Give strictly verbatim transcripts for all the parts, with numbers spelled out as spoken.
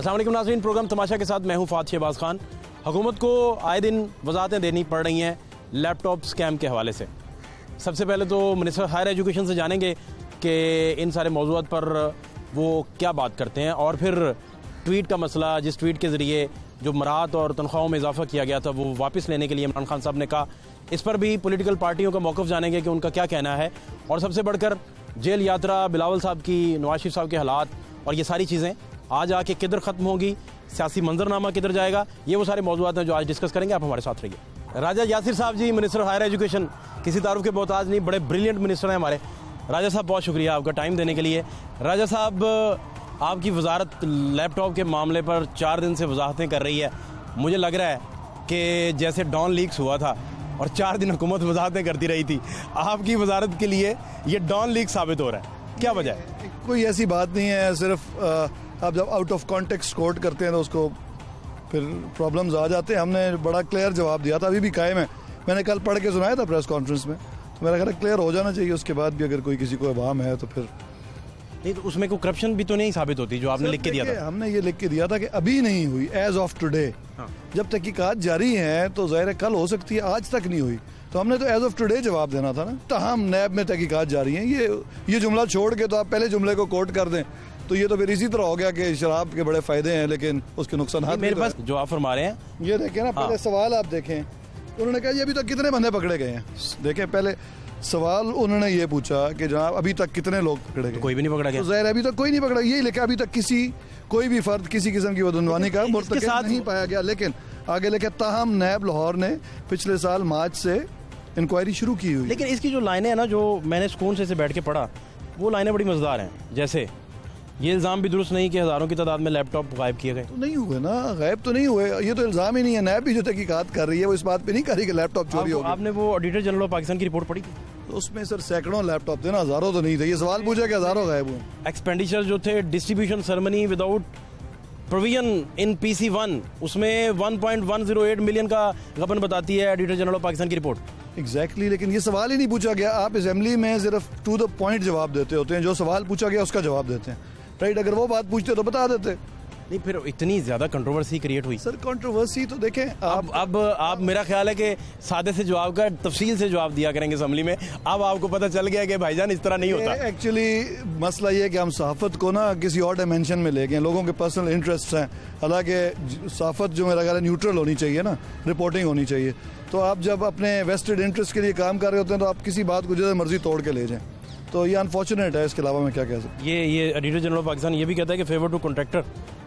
अस्सलाम वालेकुम नाज़रीन, प्रोग्राम तमाशा के साथ मैं हूं फ़ाद शहबाज खान। हुकूमत को आए दिन वजाहतें देनी पड़ रही हैं लैपटॉप स्कैम के हवाले से। सबसे पहले तो मिनिस्टर हायर एजुकेशन से जानेंगे कि इन सारे मौज़ूआत पर वो क्या बात करते हैं, और फिर ट्वीट का मसला, जिस ट्वीट के ज़रिए जो मराहत और तनख्वाहों में इजाफा किया गया था वो वापस लेने के लिए इमरान खान साहब ने कहा, इस पर भी पॉलिटिकल पार्टियों का मौक़िफ़ जानेंगे कि उनका क्या कहना है। और सबसे बढ़कर जेल यात्रा, बिलावल साहब की, नवाज शरीफ साहब के हालात और ये सारी चीज़ें आज आके किधर ख़त्म होगी, सियासी मंजरनामा किधर जाएगा, ये वो सारे मौज़ूआत हैं जो आज डिस्कस करेंगे। आप हमारे साथ रहिए। राजा यासिर साहब जी, मिनिस्टर हायर एजुकेशन, किसी तारुफ के मोहताज नहीं, बड़े ब्रिलियंट मिनिस्टर हैं हमारे। राजा साहब बहुत शुक्रिया आपका टाइम देने के लिए। राजा साहब, आपकी वजारत लैपटॉप के मामले पर चार दिन से वजाहतें कर रही है। मुझे लग रहा है कि जैसे डॉन लीक्स हुआ था और चार दिन हुकूमत वजाहतें करती रही थी, आपकी वजारत के लिए ये डॉन लीक साबित हो रहा है। क्या वजह है? कोई ऐसी बात नहीं है, सिर्फ आ, आप जब आउट ऑफ कॉन्टेक्स्ट कोट करते हैं तो उसको फिर प्रॉब्लम्स आ जाते हैं। हमने बड़ा क्लियर जवाब दिया था, अभी भी कायम है। मैंने कल पढ़ के सुनाया था प्रेस कॉन्फ्रेंस में, तो मेरा ख्याल क्लियर हो जाना चाहिए। उसके बाद भी अगर कोई किसी को अवाम है तो फिर नहीं, तो उसमें कोई करप्शन भी तो नहीं साबित होती जो आपने लिख के दिया था? हमने ये लिख के दिया था कि अभी नहीं हुई, एज ऑफ टुडे। जब तहकीकात जारी हैं तो ज़ाहिर है कल हो सकती है, आज तक नहीं हुई, तो हमने तो एज ऑफ टुडे जवाब देना था ना। तमाम नैब में तहकीकात जारी हैं। ये ये जुमला छोड़ के तो आप पहले जुमले को कोट कर दें तो ये तो फिर इसी तरह हो गया कि शराब के बड़े फायदे हैं लेकिन उसके नुकसान मेरे पास जो आप फरमा रहे हैं, ये देखें ना, पहले सवाल आप देखें। उन्होंने कहा ये अभी तक कितने बंदे पकड़े गए हैं। देखें, पहले सवाल उन्होंने ये पूछा कि जनाब अभी तक कितने लोग पकड़े गए। कोई भी नहीं पकड़ा गया। तो ज़ाहिर अभी तक कोई नहीं पकड़ा। यही लिखा अभी तक किसी कोई भी फर्द किसी किस्म की बदनवानी का मुर्तकिब नहीं पाया गया। लेकिन आगे लिखे, ताहम नैब लाहौर ने पिछले साल मार्च से इंक्वायरी शुरू की हुई। लेकिन इसकी जो लाइनें हैं ना, जो मैंने सुकून से, से बैठ के पढ़ा, वो लाइनें बड़ी मजेदार हैं। जैसे ये इल्ज़ाम भी दुरुस्त नहीं कि हज़ारों की तादाद में लैपटॉप गायब किए गए। तो नहीं हुए ना, गायब तो नहीं हुए। ये तो इल्ज़ाम ही नहीं है। नैब भी जो तहकीकात कर रही है वो इस बात पे नहीं कर रही कि लैपटॉप चोरी हो गए। आपने वो ऑडिटर जनरल ऑफ पाकिस्तान की रिपोर्ट पढ़ी थी? तो उसमें सर सैकड़ों लैपटॉप थे ना, हज़ारों तो नहीं थे। ये सवाल पूछा कि हज़ारों गायब हुए। एक्सपेंडिचर जो थे, distribution ceremony without provision in P C one, उसमें one point one zero eight million का गबन बताती है ऑडिटर जनरल ऑफ पाकिस्तान की रिपोर्ट। एग्जैक्टली exactly, लेकिन ये सवाल ही नहीं पूछा गया। आप असेंबली में सिर्फ टू द पॉइंट जवाब देते होते हैं, जो सवाल पूछा गया उसका जवाब देते हैं, राइट। अगर वो बात पूछते तो बता देते। नहीं, फिर इतनी ज्यादा कंट्रोवर्सी क्रिएट हुई। सर कंट्रोवर्सी तो देखें आप, अब अब आप, मेरा ख्याल है कि सादे से जवाब का तफसील से जवाब दिया करेंगे असेंबली में। अब आपको पता चल गया कि भाईजान इस तरह नहीं होता। एक्चुअली मसला ये है कि हम सहाफत को ना किसी और डायमेंशन में ले गए। लोगों के पर्सनल इंटरेस्ट हैं, हालांकि सहाफत जो मेरा ख्याल है न्यूट्रल होनी चाहिए ना, रिपोर्टिंग होनी चाहिए। तो आप जब अपने वेस्टेड इंटरेस्ट के लिए काम कर रहे होते हैं तो आप किसी बात को जितना मर्जी तोड़ के ले जाएं, तो ये अनफॉर्चुनेट है। इसके अलावा मैं क्या कह सकता हूँ। ये ये ऑडिटर जनरल ऑफ पाकिस्तान ये भी कहता है कि फेवर टू कॉन्ट्रैक्टर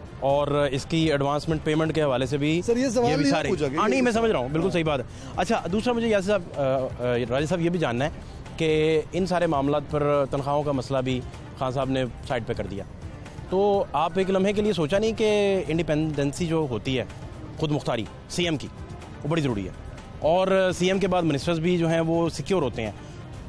और इसकी एडवांसमेंट पेमेंट के हवाले से भी सर ये सवाल ये भी सारे हाँ नहीं, मैं समझ रहा हूँ, बिल्कुल सही बात है। अच्छा, दूसरा मुझे यासिर साहब, राजा साहब, ये भी जानना है कि इन सारे मामला पर तनख्वाहों का मसला भी खान साहब ने साइड पे कर दिया, तो आप एक लम्हे के लिए सोचा नहीं कि इंडिपेंडेंसी जो होती है, खुद मुख्तारी सी एम की, वो बड़ी ज़रूरी है, और सी एम के बाद मिनिस्टर्स भी जो हैं वो सिक्योर होते हैं।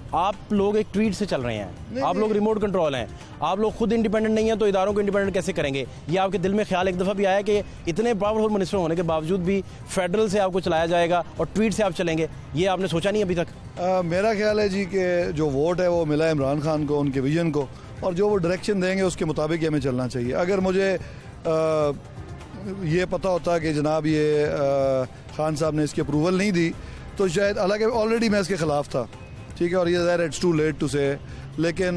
आप लोग एक ट्वीट से चल रहे हैं, आप लोग रिमोट कंट्रोल हैं, आप लोग खुद इंडिपेंडेंट नहीं हैं, तो इदारों को इंडिपेंडेंट कैसे करेंगे? ये आपके दिल में ख्याल एक दफ़ा भी आया कि इतने पावरफुल मिनिस्टर होने के बावजूद भी फेडरल से आपको चलाया जाएगा और ट्वीट से आप चलेंगे? ये आपने सोचा नहीं अभी तक? आ, मेरा ख्याल है जी कि जो वोट है वो मिला इमरान खान को, उनके विजन को, और जो वो डायरेक्शन देंगे उसके मुताबिक ही हमें चलना चाहिए। अगर मुझे आ, ये पता होता कि जनाब ये आ, खान साहब ने इसकी अप्रूवल नहीं दी तो शायद, हालांकि ऑलरेडी मैं इसके ख़िलाफ़ था, ठीक है, और ये ज़ाहिर इट्स टू लेट टू से, लेकिन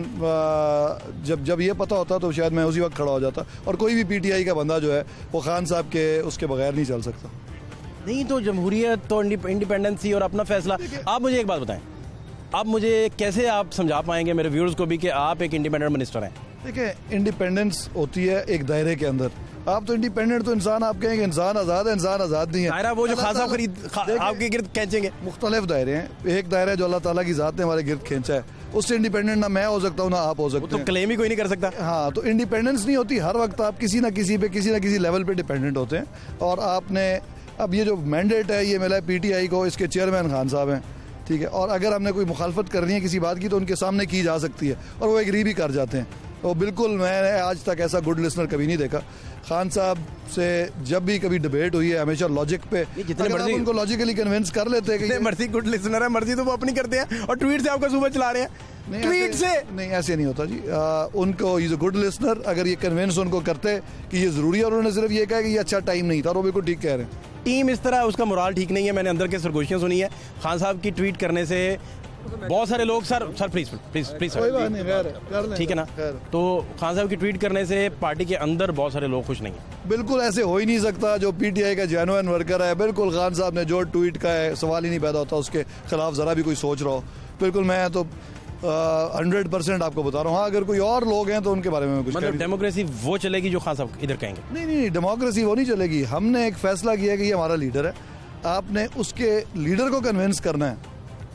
जब जब ये पता होता तो शायद मैं उसी वक्त खड़ा हो जाता। और कोई भी पीटीआई का बंदा जो है वो खान साहब के उसके बगैर नहीं चल सकता। नहीं, तो जमहूरियत तो इंडिपेंडेंसी और अपना फैसला। आप मुझे एक बात बताएं, आप मुझे कैसे आप समझा पाएंगे मेरे व्यूअर्स को भी कि आप एक इंडिपेंडेंट मिनिस्टर हैं? देखिए, इंडिपेंडेंस होती है एक दायरे के अंदर। आप तो इंडिपेंडेंट, तो इंसान आप कहेंगे इंसान आज़ाद है, इंसान आज़ाद नहीं है। दायरा वो जो खान साहब खरीद आपके गिर्द खींचेंगे। मुख्तलिफ दायरे हैं। एक दायरा है जो अल्लाह ताला की ज़ात ने हमारे गिर्द खींचा है, उससे इंडिपेंडेंट ना मैं हो सकता हूँ ना आप हो सकते तो हैं। क्लेम ही कोई नहीं कर सकता। हाँ, तो इंडिपेंडेंस नहीं होती। हर वक्त आप किसी ना किसी पे, किसी ना किसी लेवल पे डिपेंडेंट होते हैं। और आपने अब ये जो मैंडेट है ये मिला है पीटीआई को, इसके चेयरमैन खान साहब हैं, ठीक है, और अगर हमने कोई मुखालफत करनी है किसी बात की तो उनके सामने की जा सकती है और वो एग्री भी कर जाते हैं। तो बिल्कुल मैंने आज तक ऐसा गुड लिसनर कभी नहीं देखा। खान साहब से जब भी कभी डिबेट हुई है हमेशा लॉजिक पे, जितने अगर आप उनको लॉजिकली कन्विंस कर लेते हैं कि मर्जी गुड लिसनर है, मर्जी तो वो अपनी करते हैं और ट्वीट से आपका सुबह चला रहे हैं, ट्वीट से नहीं, ऐसे नहीं होता जी। आ, उनको इज अ गुड लिसनर, अगर ये कन्विंस उनको करते कि ये जरूरी है और उन्होंने सिर्फ ये कहा कि ये अच्छा टाइम नहीं था, और वो बिल्कुल ठीक कह रहे हैं। टीम इस तरह, उसका मोराल ठीक नहीं है। मैंने अंदर के सरगोशियां सुनी है खान साहब की ट्वीट करने से बहुत सारे लोग, sir sir please please please sir, ठीक है ना, तो खान साहब की ट्वीट करने से पार्टी के अंदर बहुत सारे लोग खुश नहीं है। बिल्कुल ऐसे हो ही नहीं सकता। जो पीटीआई का जेन्युइन वर्कर है, बिल्कुल खान साहब ने जो ट्वीट का है सवाल ही नहीं पैदा होता उसके खिलाफ जरा भी कोई सोच रहा हो। बिल्कुल मैं तो हंड्रेड परसेंट आपको बता रहा हूँ। हाँ, अगर कोई और लोग हैं तो उनके बारे में कुछ, मतलब डेमोक्रेसी वो चलेगी जो खान साहब इधर कहेंगे? नहीं नहीं, डेमोक्रेसी वो नहीं चलेगी। हमने एक फैसला किया कि ये हमारा लीडर है, आपने उसके लीडर को कन्विंस करना है,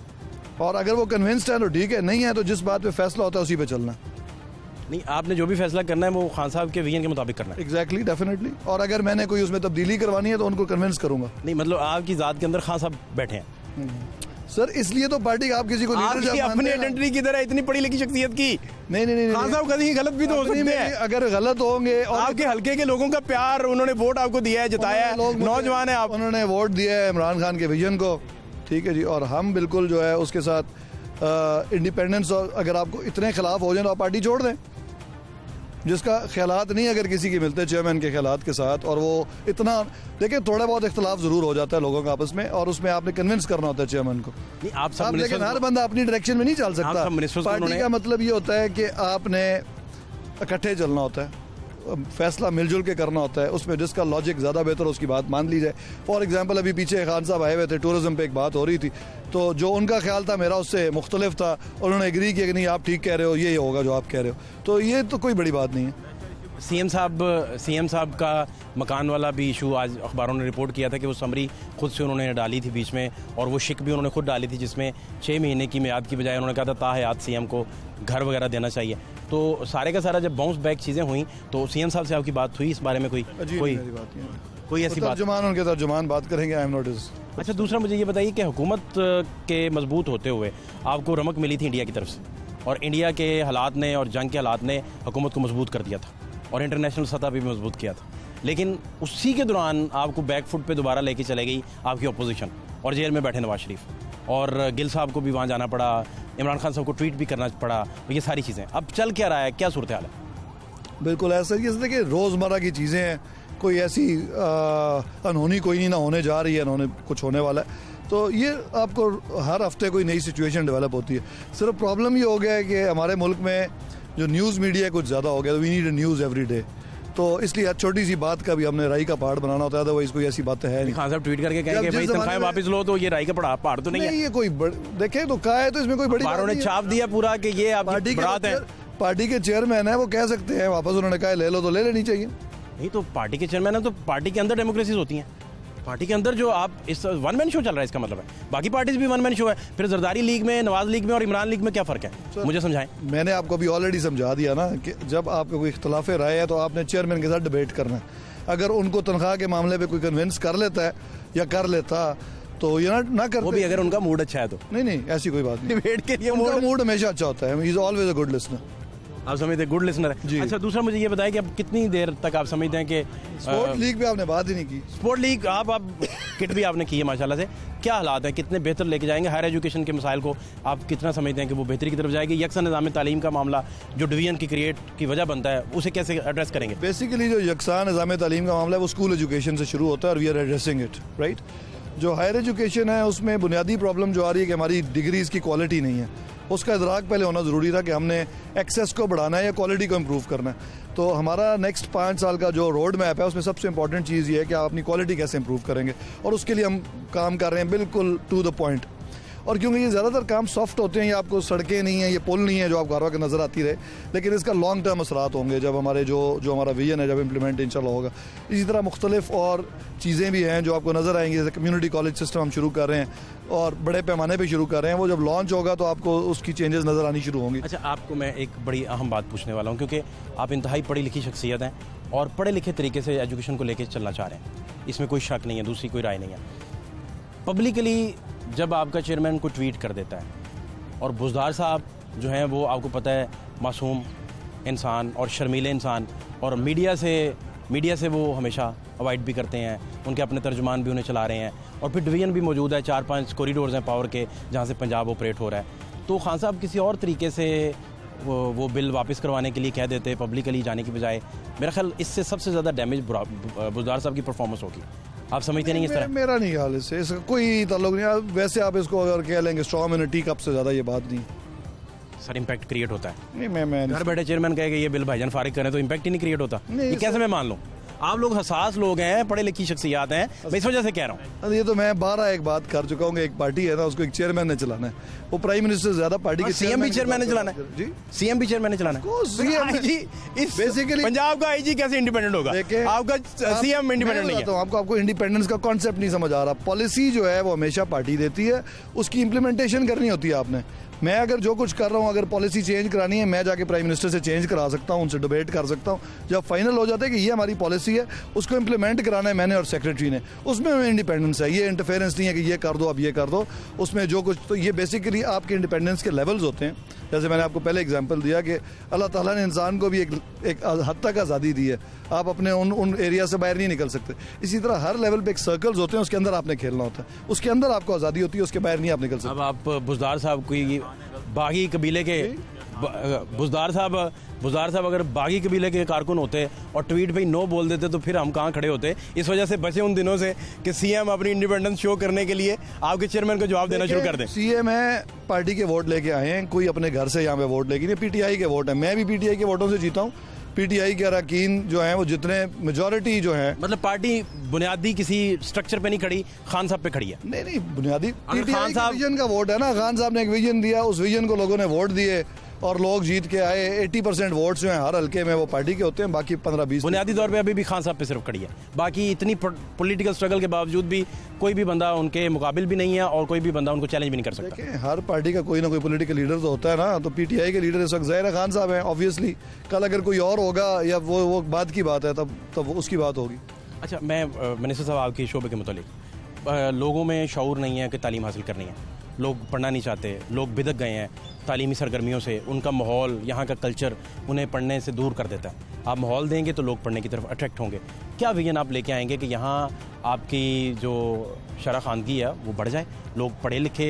और अगर वो कन्विंस्ड है तो ठीक है, नहीं है तो जिस बात पे फैसला होता है उसी पे चलना। नहीं, आपने जो भी फैसला करना है वो खान साहब के विजन के मुताबिक करना है। Exactly, definitely. और अगर मैंने कोई उसमें तब्दीली करवानी है तो उनको कन्विंस करूंगा। नहीं, मतलब आपकी जात के अंदर खान साहब बैठे हैं सर, इसलिए तो पार्टी आप किसी को लीडर अपनी आइडेंटिटी की तरह इतनी पड़ी लिखी शख्सियत की। नहीं नहीं नहीं, खान साहब कहीं गलत भी तो हो सकते हैं। अगर गलत होंगे, और आपके हल्के के लोगों का प्यार, उन्होंने वोट आपको दिया है, जिताया है, नौजवान है आप, उन्होंने वोट दिया है इमरान खान के विजन को, ठीक है जी। और हम बिल्कुल जो है उसके साथ इंडिपेंडेंस, और अगर आपको इतने खिलाफ हो जाए तो आप पार्टी छोड़ दें। जिसका ख्यालात नहीं अगर किसी के मिलते चेयरमैन के ख्यालात के साथ, और वो इतना, देखिए थोड़ा बहुत इख्तलाफ जरूर हो जाता है लोगों का आपस में, और उसमें आपने कन्विंस करना होता है चेयरमैन को। नहीं, आप सब, लेकिन हर बंदा अपनी डायरेक्शन में नहीं चल सकता। पार्टी का मतलब ये होता है कि आपने इकट्ठे चलना होता है, फैसला मिलजुल के करना होता है, उसमें जिसका लॉजिक ज़्यादा बेहतर हो उसकी बात मान ली जाए। फॉर एग्जांपल अभी पीछे खान साहब आए हुए थे, टूरिज्म पे एक बात हो रही थी, तो जो उनका ख्याल था मेरा उससे मुख्तलिफ था, उन्होंने एग्री किया कि नहीं आप ठीक कह रहे हो, ये होगा जो आप कह रहे हो, तो ये तो कोई बड़ी बात नहीं है। सीएम साहब सीएम साहब का मकान वाला भी इशू आज अखबारों ने रिपोर्ट किया था कि वो समरी खुद से उन्होंने डाली थी बीच में, और वो शिक भी उन्होंने खुद डाली थी जिसमें छः महीने की मियाद की बजाय उन्होंने कहा था ताहयात सीएम को घर वगैरह देना चाहिए। तो सारे का सारा जब बाउंस बैक चीज़ें हुई तो सीएम साहब से आपकी बात हुई इस बारे में? कोई कोई कोई ऐसी बात? तर्जुमान उनके तर्जुमान बात करेंगे, आई एम नॉट इज। अच्छा, दूसरा मुझे ये बताइए कि हुकूमत के मजबूत होते हुए आपको रमक मिली थी इंडिया की तरफ से, और इंडिया के हालात ने और जंग के हालात ने हुकूमत को मजबूत कर दिया था और इंटरनेशनल सतह पे भी मजबूत किया था, लेकिन उसी के दौरान आपको बैक फुट पे दोबारा लेके चले गई आपकी अपोजिशन, और जेल में बैठे नवाज शरीफ, और गिल साहब को भी वहाँ जाना पड़ा, इमरान खान साहब को ट्वीट भी करना पड़ा, ये सारी चीज़ें। अब चल क्या रहा है, क्या सूरत हाल है? बिल्कुल ऐसा ही, देखिए रोज़मर्रा की चीज़ें हैं, कोई ऐसी अनहोनी कोई नहीं ना होने जा रही है, उन्होंने कुछ होने वाला है, तो ये आपको हर हफ्ते कोई नई सिचुएशन डेवलप होती है। सिर्फ प्रॉब्लम ये हो गया है कि हमारे मुल्क में जो न्यूज़ मीडिया कुछ ज़्यादा हो गया, we need a news every day, तो इसलिए छोटी सी बात का भी हमने राई का पहाड़ बनाना होता है, तो वही कोई ऐसी बातें है नहीं। खान साहब ट्वीट करके कहेंगे भाई तनख्वाहें वापस लो, तो ये राई का पहाड़ पहाड़ तो नहीं है। ये कोई देखे तो कहा है, तो इसमें कोई बड़ी बात ने छाप दिया पूरा कि ये आपकी बात है। पार्टी के चेयरमैन है, वो कह सकते हैं वापस, उन्होंने कहा ले लो तो ले लेनी चाहिए। नहीं, तो पार्टी के चेयरमैन है तो पार्टी के अंदर डेमोक्रेसीज होती हैं, पार्टी के अंदर जो आप इस वन मैन शो चल रहा है, इसका मतलब है बाकी पार्टीज भी वन मैन शो है। फिर जरदारी लीग में, नवाज लीग में और इमरान लीग में क्या फ़र्क है, मुझे समझाएं। मैंने आपको अभी ऑलरेडी समझा दिया ना कि जब आपको कोई इख्तलाफ राय है तो आपने चेयरमैन के साथ डिबेट करना है। अगर उनको तनख्वाह के मामले पे कोई कन्विंस कर लेता है या कर लेता तो ये ना ना करते, वो भी अगर उनका मूड अच्छा है तो। नहीं नहीं, ऐसी कोई बात नहीं, डिबेट के लिए मूड मूड हमेशा अच्छा होता है, he is always a good listener. आप समझते हैं गुड लिसनर है। अच्छा, दूसरा मुझे ये बताएं कि अब कितनी देर तक आप समझते हैं कि स्पोर्ट लीग पे आपने बात ही नहीं की। स्पोर्ट लीग आप आप किट भी आपने की है माशाल्लाह से, क्या हालात हैं, कितने बेहतर लेके जाएंगे हायर एजुकेशन के मसाइल को? आप कितना समझते हैं कि वो बेहतरी की तरफ जाएगी? यकसा निज़ाम तालीम का मामला जो डिवीजन की क्रिएट की वजह बनता है, उसे कैसे एड्रेस करेंगे? बेसिकली जो यकसा निज़ाम तालीम का मामला है वो स्कूल एजुकेशन से शुरू होता है, और we are addressing it, right. जो हायर एजुकेशन है उसमें बुनियादी प्रॉब्लम जो आ रही है कि हमारी डिग्रीज़ की क्वालिटी नहीं है, उसका इदराक पहले होना ज़रूरी था कि हमने एक्सेस को बढ़ाना है या क्वालिटी को इम्प्रूव करना है। तो हमारा नेक्स्ट पाँच साल का जो रोड मैप है उसमें सबसे इंपॉर्टेंट चीज़ ये है कि आप अपनी क्वालिटी कैसे इम्प्रूव करेंगे, और उसके लिए हम काम कर रहे हैं बिल्कुल टू द पॉइंट। और क्योंकि ये ज़्यादातर काम सॉफ्ट होते हैं, ये आपको सड़कें नहीं हैं, ये पुल नहीं है जो आपको हर वक्त नज़र आती रहे, लेकिन इसका लॉन्ग टर्म असरात होंगे जब हमारे जो जो हमारा विजन है जब इम्प्लीमेंट इंशाल्लाह होगा। इसी तरह मुख्तलिफ और चीज़ें भी हैं जो आपको नज़र आएंगी, जैसे कम्युनिटी कॉलेज सिस्टम हम शुरू कर रहे हैं और बड़े पैमाने पे शुरू कर रहे हैं, वो जब लॉन्च होगा तो आपको उसकी चेंजेस नज़र आनी शुरू होंगी। अच्छा, आपको मैं एक बड़ी अहम बात पूछने वाला हूँ, क्योंकि आप इंतहाई पढ़ी लिखी शख्सियत हैं और पढ़े लिखे तरीके से एजुकेशन को लेकर चलना चाह रहे हैं, इसमें कोई शक नहीं है, दूसरी कोई राय नहीं है। पब्लिकली जब आपका चेयरमैन को ट्वीट कर देता है, और बुज़दार साहब जो हैं वो आपको पता है मासूम इंसान और शर्मीले इंसान, और मीडिया से मीडिया से वो हमेशा अवॉइड भी करते हैं, उनके अपने तर्जुमान भी उन्हें चला रहे हैं, और फिर डिवीज़न भी मौजूद है, चार पांच कॉरिडोर्स हैं पावर के जहाँ से पंजाब ऑपरेट हो रहा है। तो खान साहब किसी और तरीके से वो, वो बिल वापस करवाने के लिए कह देते पब्लिकली जाने की बजाय, मेरा ख्याल इससे सबसे ज़्यादा डैमेज बुज़दार साहब की परफॉर्मेंस होगी। आप समझते नहीं इस तरह? मेरा नहीं ख्याल इससे, इसका कोई ताल्लुक नहीं। वैसे आप इसको अगर कह लेंगे स्ट्रॉन्ग इन टी कप से ज़्यादा ये बात नहीं सर। इम्पैक्ट क्रिएट होता है? नहीं, मैं मैं घर बैठे चेयरमैन कहे कि ये बिल भाईजान फारिग करें तो इम्पैक्ट ही नहीं क्रिएट होता। ये कैसे मैं मान लूँ? आप लोग हसास लोग हैं, पढ़े लिखी शख्सियात हैं, मैं इस वजह से कह रहा हूँ। ये तो मैं बारह एक बात कर चुका हूँ, एक पार्टी है ना, उसको एक चेयरमैन ने चलाना है, वो प्राइम मिनिस्टर से ज्यादा पार्टी के सीएम भी चेयरमैन ने चलाना है। जी, सीएम भी चेयरमैन ने चलाना है। जी, इस बेसिकली पंजाब का आईजी कैसे इंडिपेंडेंट होगा? आपका सीएम इंडिपेंडेंट नहीं है। आपको आपको इंडिपेंडेंस का कॉन्सेप्ट नहीं समझ आ रहा। पॉलिसी जो है वो हमेशा पार्टी देती है, उसकी इंप्लीमेंटेशन करनी होती है आपने। मैं अगर जो कुछ कर रहा हूँ, अगर पॉलिसी चेंज करानी है, मैं जाके प्राइम मिनिस्टर से चेंज करा सकता हूँ, उनसे डिबेट कर सकता हूँ। जब फाइनल हो जाता है कि ये हमारी पॉलिसी है, उसको इम्प्लीमेंट कराना है मैंने और सेक्रेटरी ने, उसमें इंडिपेंडेंस है। ये इंटरफेरेंस नहीं है कि ये कर दो अब ये कर दो, उसमें जो कुछ, तो ये बेसिकली आपके इंडिपेंडेंस के लेवल्स होते हैं। जैसे मैंने आपको पहले एग्जांपल दिया कि अल्लाह ताला ने इंसान को भी एक एक हद तक आज़ादी दी है, आप अपने उन उन एरिया से बाहर नहीं निकल सकते। इसी तरह हर लेवल पे एक सर्कल्स होते हैं, उसके अंदर आपने खेलना होता है, उसके अंदर आपको आज़ादी होती है, उसके बाहर नहीं आप निकल सकते। अब आप बुज़दार साहब कोई बागी कबीले के बुज़दार साहब बुज़दार साहब अगर बागी कबीले के कारकुन होते और ट्वीट पे नो बोल देते तो फिर हम कहाँ खड़े होते? इस वजह से बचे उन दिनों से कि सीएम अपनी इंडिपेंडेंस शो करने के लिए आपके चेयरमैन को जवाब देना शुरू कर दें। सीएम है, पार्टी के वोट लेके आए हैं, कोई अपने घर से यहाँ पे वोट लेके नहीं, पीटीआई के वोट है। मैं भी पीटीआई के वोटों से जीता हूँ। पीटीआई के अरकान जो हैं वो जितने मेजॉरिटी जो है, मतलब पार्टी बुनियादी किसी स्ट्रक्चर पे नहीं खड़ी, खान साहब पे खड़ी है। नहीं नहीं, बुनियादी पीटीआई का विजन का वोट है ना। खान साहब ने एक विजन दिया, उस विजन को लोगों ने वोट दिए और लोग जीत के आए। अस्सी परसेंट वोट जो हैं हर हल्के में वो पार्टी के होते हैं, बाकी पंद्रह बीस बुनियादी तौर पे अभी भी खान साहब पे सिर्फ खड़ी है। बाकी इतनी पॉलिटिकल स्ट्रगल के बावजूद भी कोई भी बंदा उनके मुकाबिल भी नहीं है और कोई भी बंदा उनको चैलेंज भी नहीं कर सकता। देखिए, हर पार्टी का कोई ना कोई पॉलिटिकल लीडर तो होता है ना, तो पीटीआई के लीडर इस वक्त ज़ाहिर खान साहब हैं ऑब्वियसली। कल अगर कोई और होगा या वो वो बात की बात है, तब तब उसकी बात होगी। अच्छा, मैं मिनिस्टर साहब आपके शोबे के मुतालिक, लोगों में शऊर नहीं है कि तालीम हासिल करनी है, लोग पढ़ना नहीं चाहते, लोग बिदक गए हैं तालीमी सरगर्मियों से, उनका माहौल, यहाँ का कल्चर उन्हें पढ़ने से दूर कर देता है। आप माहौल देंगे तो लोग पढ़ने की तरफ अट्रैक्ट होंगे। क्या विजन आप लेके आएंगे कि यहाँ आपकी जो शरह खानगी है वो बढ़ जाए, लोग पढ़े लिखे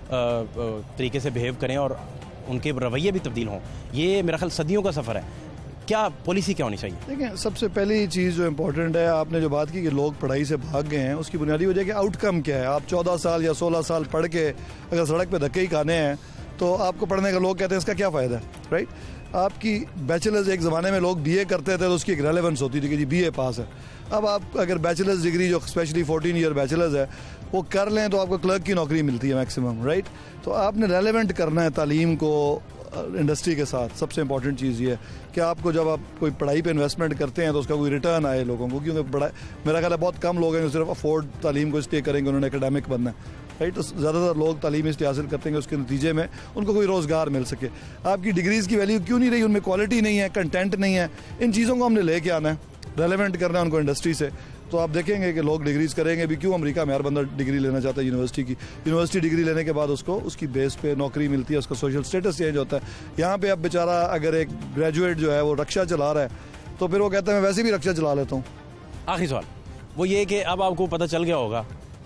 तरीके से बिहेव करें और उनके रवैये भी तब्दील हों? ये मेरा ख्याल सदियों का सफ़र है, क्या पॉलिसी क्या होनी चाहिए? देखिए, सबसे पहली चीज़ जो इम्पोर्टेंट है, आपने जो बात की कि लोग पढ़ाई से भाग गए हैं, उसकी बुनियादी वजह कि आउटकम क्या है। आप चौदह साल या सोलह साल पढ़ के अगर सड़क पे धक्के ही खाने हैं तो आपको पढ़ने का, लोग कहते हैं इसका क्या फ़ायदा है, राइट? आपकी बैचलर्स, एक ज़माने में लोग बीए करते थे तो उसकी एक रेलेवेंस होती थी कि जी बीए पास है। अब आप अगर बैचलर्स डिग्री जो स्पेशली फोर्टीन ईयर बैचलर्स है वो कर लें तो आपको क्लर्क की नौकरी मिलती है मैक्सिमम, राइट? तो आपने रेलेवेंट करना है तालीम को इंडस्ट्री के साथ। सबसे इंपॉर्टेंट चीज़ ये है कि आपको जब आप कोई पढ़ाई पे इन्वेस्टमेंट करते हैं तो उसका कोई रिटर्न आए लोगों को, क्योंकि पढ़ाई, मेरा ख्याल है बहुत कम लोग हैं जो सिर्फ अफोर्ड तालीम को इसलिए करेंगे उन्होंने एकेडमिक बनना है, राइट? तो ज़्यादातर लोग तालीम इसलिए हासिल करते हैं उसके नतीजे में उनको कोई रोज़गार मिल सके। आपकी डिग्रीज़ की वैल्यू क्यों नहीं रही? उनमें क्वालिटी नहीं है, कंटेंट नहीं है। इन चीज़ों को हमने लेके आना है, रेलेवेंट करना है उनको इंडस्ट्री से। तो आप देखेंगे कि लोग डिग्रीज करेंगे भी। क्यों अमेरिका में हर बंदा डिग्री लेना चाहता है यूनिवर्सिटी की? यूनिवर्सिटी डिग्री लेने के बाद उसको उसकी बेस पे नौकरी मिलती है, उसका सोशल स्टेटस चेंज होता है। यहाँ पे अब बेचारा अगर एक ग्रेजुएट जो है वो रक्षा चला रहा है तो फिर वो कहता है मैं वैसे भी रक्षा चला लेता हूँ। आखिरी सवाल वो ये कि अब आपको पता चल गया होगा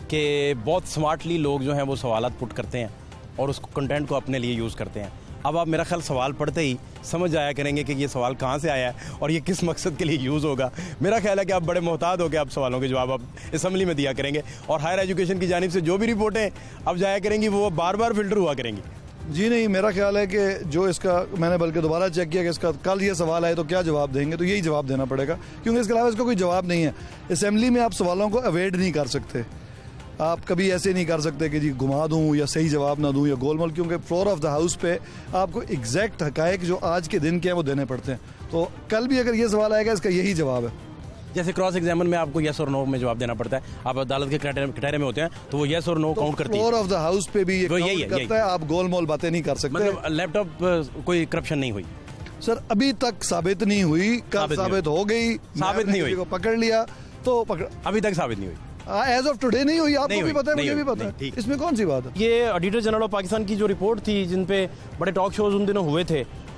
कि बहुत स्मार्टली लोग जो हैं वो सवालात पुट करते हैं और उस कंटेंट को अपने लिए यूज़ करते हैं। अब आप मेरा ख्याल सवाल पढ़ते ही समझ आया करेंगे कि ये सवाल कहाँ से आया है और ये किस मकसद के लिए यूज़ होगा। मेरा ख्याल है कि आप बड़े मोहतात हो के आप सवालों के जवाब आप असम्बली में दिया करेंगे और हायर एजुकेशन की जानिब से जो भी रिपोर्टें अब जाया करेंगी वो बार बार फिल्टर हुआ करेंगी। जी नहीं, मेरा ख्याल है कि जो इसका, मैंने बल्कि दोबारा चेक किया कि इसका कल ये सवाल आए तो क्या जवाब देंगे, तो यही जवाब देना पड़ेगा, क्योंकि इसके अलावा इसका कोई जवाब नहीं है। असम्बली में आप सवालों को अवॉइड नहीं कर सकते, आप कभी ऐसे नहीं कर सकते कि जी घुमा दूं या सही जवाब ना दूं या गोलमोल, क्योंकि फ्लोर ऑफ द हाउस पे आपको एग्जैक्ट हकायक जो आज के दिन के हैं वो देने पड़ते हैं। तो कल भी अगर ये सवाल आएगा इसका यही जवाब है। जैसे क्रॉस एग्जामिन में आपको यस और नो में जवाब देना पड़ता है, आप अदालत के क्राइटेरिया में होते हैं तो वो यस और नो काउंट करती है। फ्लोर ऑफ द हाउस पे भी ये काउंट करता है, आप गोलमोल बातें नहीं कर सकते। मतलब लैपटॉप कोई करप्शन नहीं हुई सर? अभी तक साबित नहीं हुई, कब साबित हो गई? साबित नहीं हुई, पकड़ लिया तो पकड़, अभी तक साबित नहीं हुई। एज ऑफ टुडे नहीं हुई, आपको भी पता है, मुझे भी पता है, इसमें कौन सी बात है? ये ऑडिटर जनरल ऑफ पाकिस्तान की जो रिपोर्ट थी जिन पे बड़े टॉक शोज उन दिनों हुए थे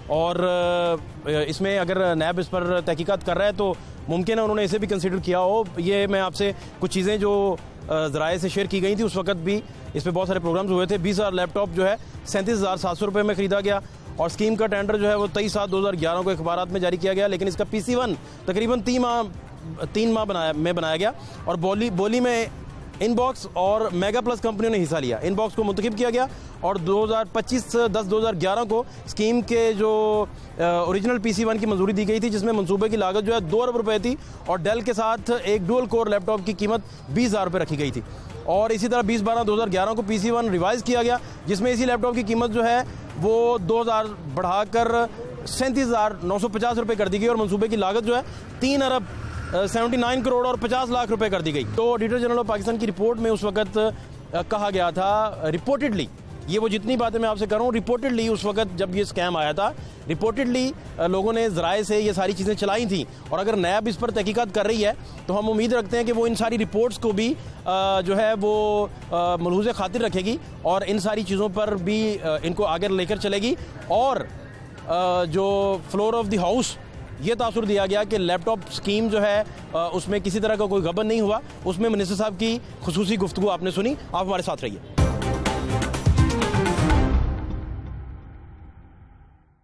और इसमें अगर नैब इस पर तहकीकात कर रहा है तो मुमकिन है उन्होंने इसे भी कंसिडर किया हो। ये मैं आपसे कुछ चीज़ें जो ज़राए से शेयर की गई थी, उस वक्त भी इस पर बहुत सारे प्रोग्राम्स हुए थे। बीस हज़ार लैपटॉप जो है सैंतीस हज़ार सात सौ रुपये में ख़रीदा गया और स्कीम का टेंडर जो है वो तेईस सात दो हज़ार ग्यारह को अखबारात में जारी किया गया, लेकिन इसका पी सी वन तकरीबन तीन माह तीन माह बनाया में बनाया गया और बोली बोली में इनबॉक्स और मेगा प्लस कंपनियों ने हिस्सा लिया। इनबॉक्स को मुंतखब किया गया और दो हज़ार पच्चीस दस दो हज़ार ग्यारह को स्कीम के जो ओरिजिनल पी सी वन की मंजूरी दी गई थी, जिसमें मंसूबे की लागत जो है दो अरब रुपए थी और डेल के साथ एक डुअल कोर लैपटॉप की कीमत बीस हज़ार रुपये रखी गई थी। और इसी तरह बीस बारह दो हज़ार ग्यारह को पी सी वन रिवाइज़ किया गया, जिसमें इसी लैपटॉप की कीमत जो है वो दो हज़ार बढ़ाकर सैंतीस हज़ार नौ सौ पचास रुपये कर दी गई और मंसूबे की लागत जो है तीन अरब सेवेंटी नाइन करोड़ और पचास लाख रुपए कर दी गई। तो ऑडिटर जनरल ऑफ पाकिस्तान की रिपोर्ट में उस वक्त कहा गया था, रिपोर्टेडली, ये वो जितनी बातें मैं आपसे कर रहा हूँ, रिपोर्टेडली उस वक्त जब ये स्कैम आया था, रिपोर्टेडली लोगों ने ज़राए से ये सारी चीज़ें चलाई थी। और अगर नैब इस पर तहकीकात कर रही है तो हम उम्मीद रखते हैं कि वो इन सारी रिपोर्ट्स को भी जो है वो मलहूज़ खातिर रखेगी और इन सारी चीज़ों पर भी इनको आगे लेकर चलेगी। और जो फ्लोर ऑफ द हाउस ये तासुर दिया गया कि लैपटॉप स्कीम जो है उसमें किसी तरह का कोई गबन नहीं हुआ, उसमें मिनिस्टर साहब की खुसूसी गुफ्तगू आपने सुनी। आप हमारे साथ रहिए।